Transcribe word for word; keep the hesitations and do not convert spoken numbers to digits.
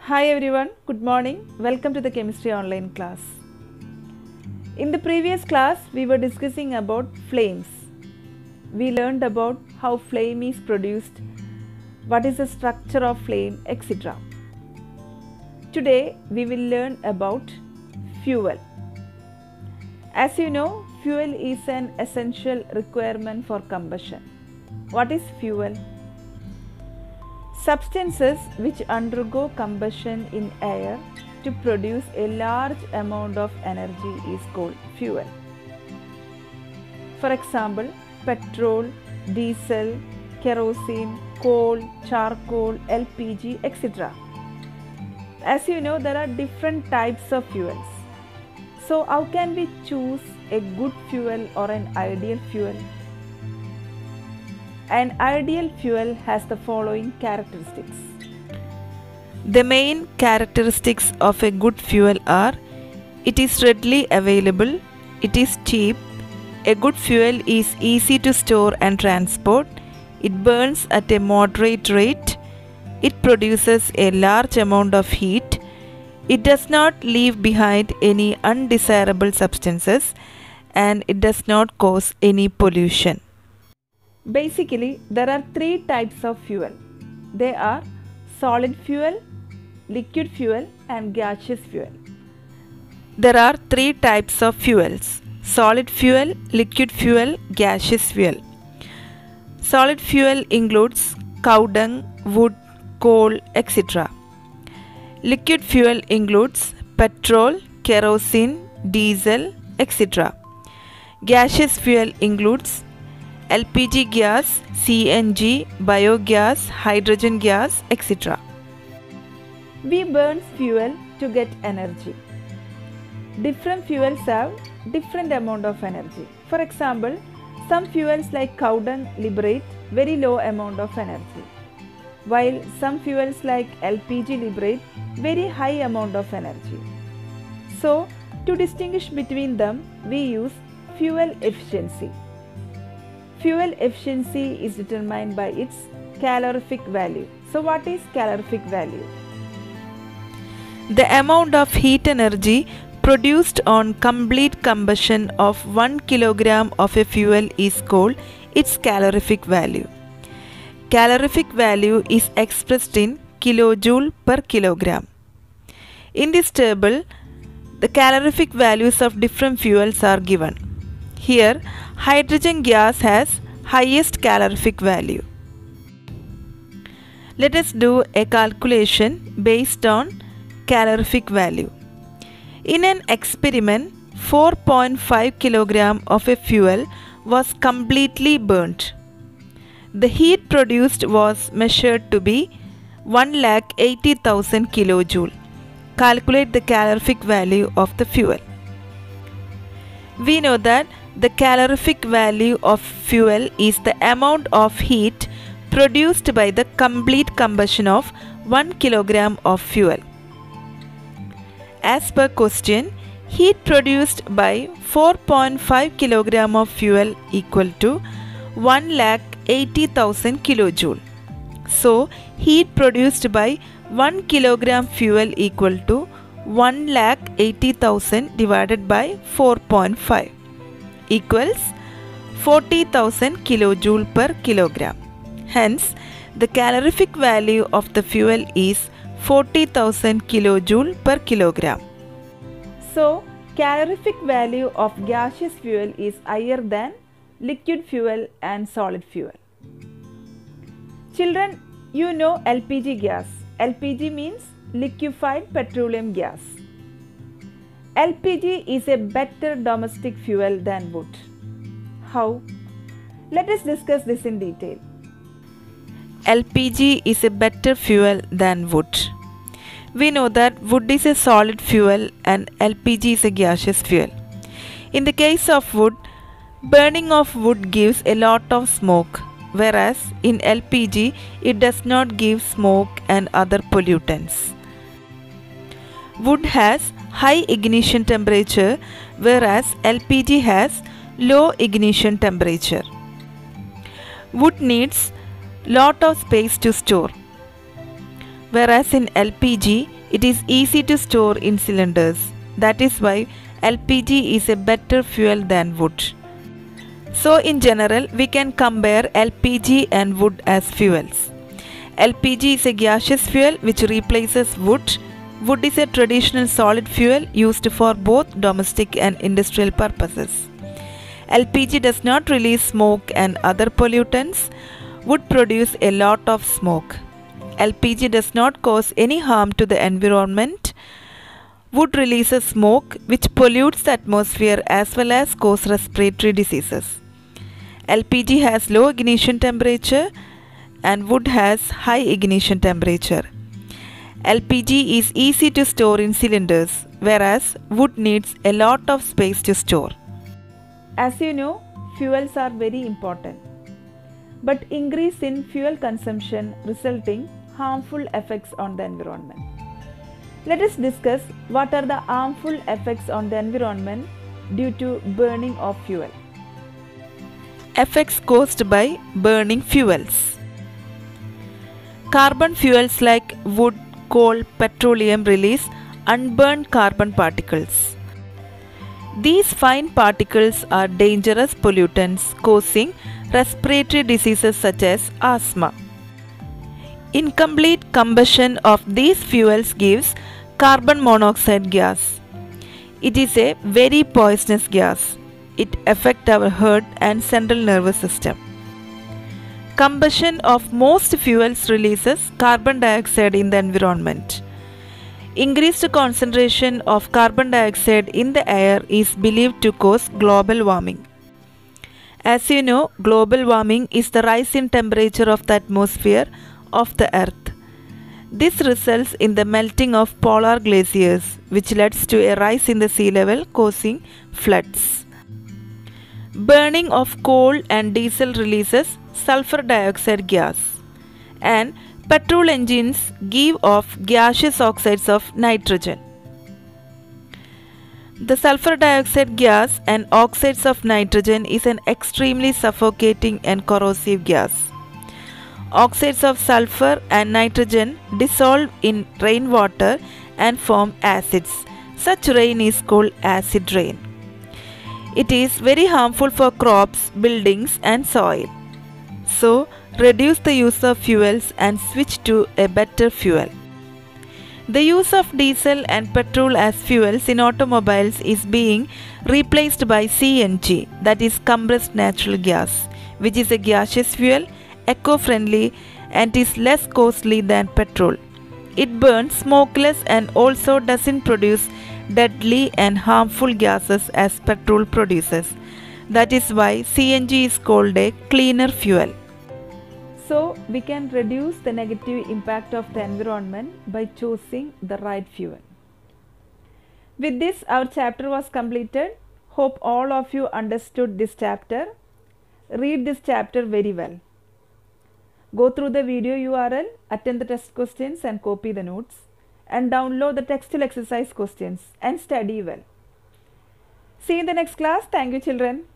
Hi everyone, good morning. Welcome to the chemistry online class. In the previous class, we were discussing about flames. We learned about how flame is produced, what is the structure of flame, et cetera. Today, we will learn about fuel. As you know, fuel is an essential requirement for combustion. What is fuel? Substances which undergo combustion in air to produce a large amount of energy is called fuel. For example, petrol, diesel, kerosene, coal, charcoal, L P G, et cetera. As you know, there are different types of fuels. So, how can we choose a good fuel or an ideal fuel? An ideal fuel has the following characteristics. The main characteristics of a good fuel are: it is readily available, it is cheap, a good fuel is easy to store and transport, it burns at a moderate rate, it produces a large amount of heat, it does not leave behind any undesirable substances, and it does not cause any pollution. Basically, there are three types of fuel. They are solid fuel, liquid fuel, and gaseous fuel. There are three types of fuels: solid fuel, liquid fuel, gaseous fuel. Solid fuel includes cow dung, wood, coal, et cetera. Liquid fuel includes petrol, kerosene, diesel, et cetera. Gaseous fuel includes L P G gas, C N G, biogas, hydrogen gas, et cetera. We burn fuel to get energy. Different fuels have different amount of energy. For example, some fuels like cow dung liberate very low amount of energy, while some fuels like L P G liberate very high amount of energy. So, to distinguish between them, we use fuel efficiency. Fuel efficiency is determined by its calorific value. So, what is calorific value? The amount of heat energy produced on complete combustion of one kilogram of a fuel is called its calorific value. Calorific value is expressed in kilojoule per kilogram. In this table, the calorific values of different fuels are given. Here, hydrogen gas has highest calorific value. Let us do a calculation based on calorific value. In an experiment, four point five kilograms of a fuel was completely burnt. The heat produced was measured to be one lakh eighty thousand kilojoule. Calculate the calorific value of the fuel. We know that the calorific value of fuel is the amount of heat produced by the complete combustion of one kilogram of fuel. As per question, heat produced by four point five kilograms of fuel equal to one lakh eighty thousand kilojoule. So, heat produced by one kilogram fuel equal to one lakh eighty thousand divided by four point five equals forty thousand kilojoule per kilogram. Hence, the calorific value of the fuel is forty thousand kilojoule per kilogram. So, calorific value of gaseous fuel is higher than liquid fuel and solid fuel. Children, you know L P G gas. L P G means liquefied petroleum gas. L P G is a better domestic fuel than wood. How? Let us discuss this in detail. L P G is a better fuel than wood. We know that wood is a solid fuel and L P G is a gaseous fuel. In the case of wood, burning of wood gives a lot of smoke, whereas in L P G it does not give smoke and other pollutants. Wood has high ignition temperature, whereas L P G has low ignition temperature. Wood needs lot of space to store, whereas in L P G It is easy to store in cylinders. That is why L P G is a better fuel than wood. So in general, we can compare L P G and wood as fuels. L P G is a gaseous fuel which replaces wood. Wood is a traditional solid fuel used for both domestic and industrial purposes. L P G does not release smoke and other pollutants. Wood produces a lot of smoke. L P G does not cause any harm to the environment. Wood releases smoke which pollutes the atmosphere as well as cause respiratory diseases. L P G has low ignition temperature and wood has high ignition temperature. L P G is easy to store in cylinders, whereas wood needs a lot of space to store. As you know, fuels are very important, but increase in fuel consumption resulting harmful effects on the environment. Let us discuss what are the harmful effects on the environment due to burning of fuel. Effects caused by burning fuels. Carbon fuels like wood, coal, petroleum release unburned carbon particles. These fine particles are dangerous pollutants causing respiratory diseases such as asthma. Incomplete combustion of these fuels gives carbon monoxide gas. It is a very poisonous gas. It affects our heart and central nervous system. Combustion of most fuels releases carbon dioxide in the environment. Increased concentration of carbon dioxide in the air is believed to cause global warming. As you know, global warming is the rise in temperature of the atmosphere of the earth. This results in the melting of polar glaciers, which leads to a rise in the sea level causing floods. Burning of coal and diesel releases sulfur dioxide gas, and petrol engines give off gaseous oxides of nitrogen. The sulfur dioxide gas and oxides of nitrogen is an extremely suffocating and corrosive gas. Oxides of sulfur and nitrogen dissolve in rainwater and form acids. Such rain is called acid rain. It is very harmful for crops, buildings and soil. So, reduce the use of fuels and switch to a better fuel. The use of diesel and petrol as fuels in automobiles is being replaced by C N G, that is compressed natural gas, which is a gaseous fuel, eco-friendly and is less costly than petrol. It burns smokeless and also doesn't produce deadly and harmful gases as petrol produces. That is why C N G is called a cleaner fuel. So, we can reduce the negative impact of the environment by choosing the right fuel. With this, our chapter was completed. Hope all of you understood this chapter. Read this chapter very well. Go through the video U R L, attend the test questions and copy the notes, and download the textual exercise questions and study well. See you in the next class. Thank you, children.